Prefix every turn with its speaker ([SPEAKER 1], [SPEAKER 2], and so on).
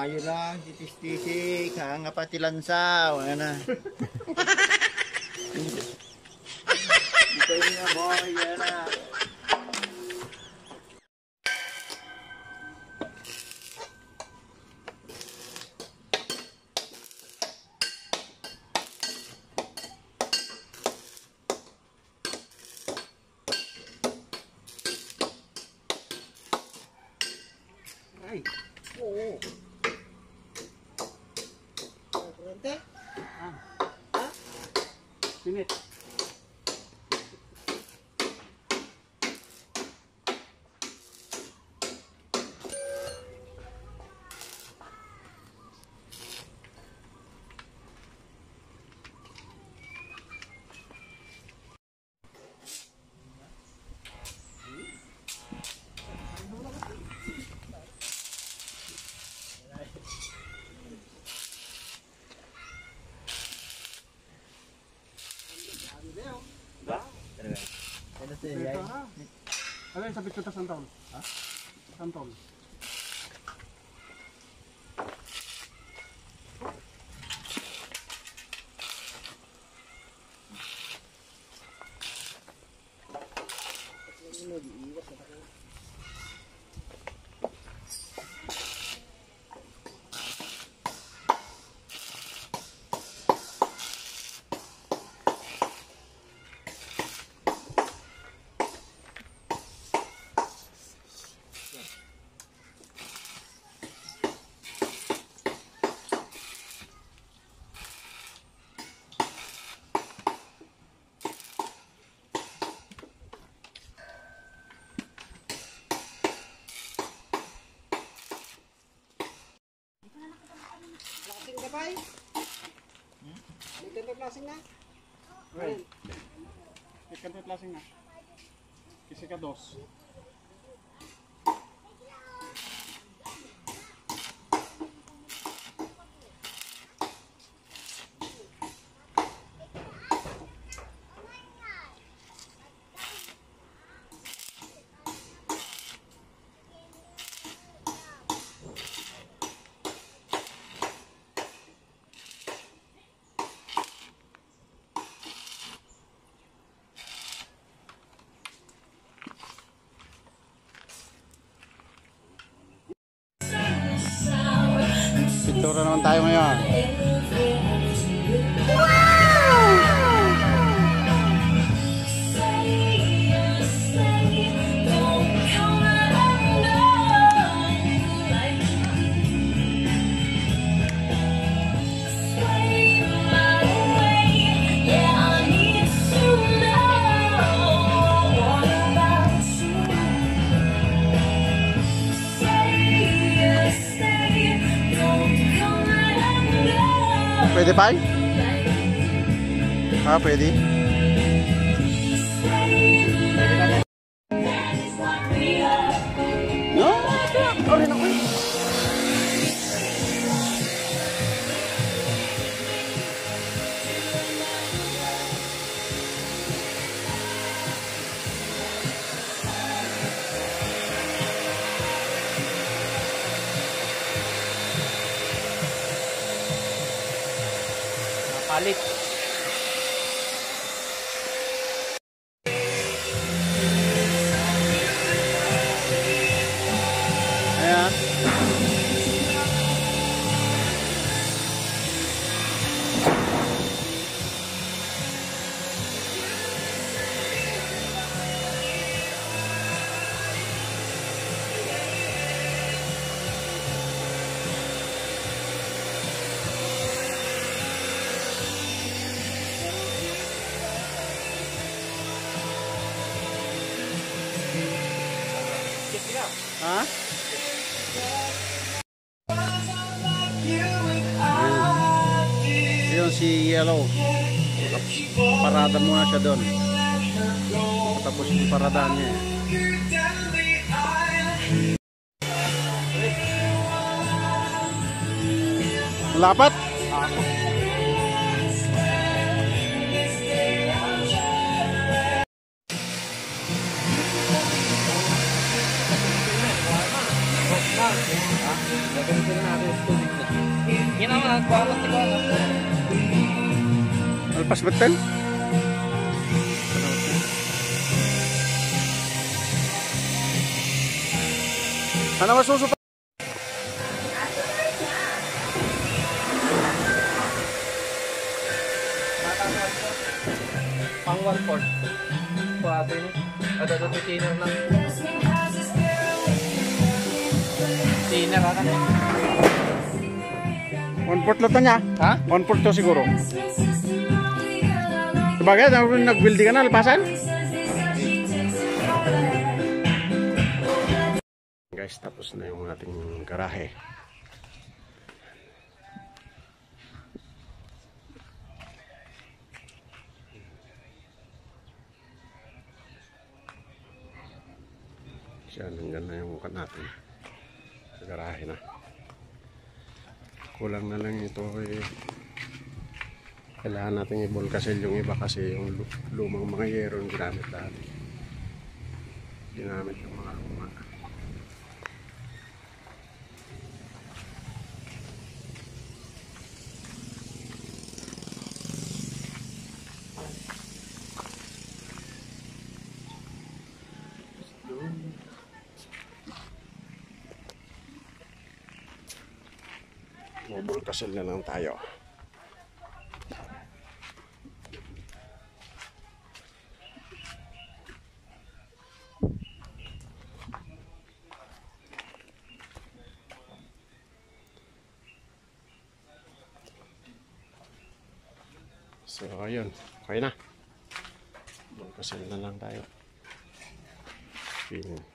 [SPEAKER 1] Ayo lang, titis-tisik, nga pati lansaw, wala na. Ito yun nga boy, yan na.
[SPEAKER 2] Ay, oo. Kurente? Ha? Minit. Ano yung sabit ko sa santol? Ha? Santol. Lasing ka ba? May lasing na? Right. May lasing na. Kasi ka dos. Pintura naman tayo ngayon. Pwede pa? Ah, pwede. No? Orin ako eh. Palit. Ayan. Ha? Yun si Yellow. Parada muna siya doon. Tapos yung paradaan niya. Lapat? Gagamitin natin ito.
[SPEAKER 3] nagbarat ko na.
[SPEAKER 2] Alpas betul? Ano masuso pa?
[SPEAKER 3] Pang 1/4. Pwede ni. Ada tiner lang. Tiner akan eh.
[SPEAKER 2] 1/4 lang niya.
[SPEAKER 3] Ha?
[SPEAKER 2] 1/4 to siguro. Sabagay, nag-building ka na, alpasan? Guys, tapos na yung ating garahe. Siya, nandyan na yung muka natin. Sa garahe na. Kulang na lang ito eh. Kailangan natin i-volcasil yung iba kasi yung lumang mga yero yung ginamit dati. Ginamit yung mga luma. Volcasil na lang tayo. So, ayun. Okay na. Volcasil na lang tayo.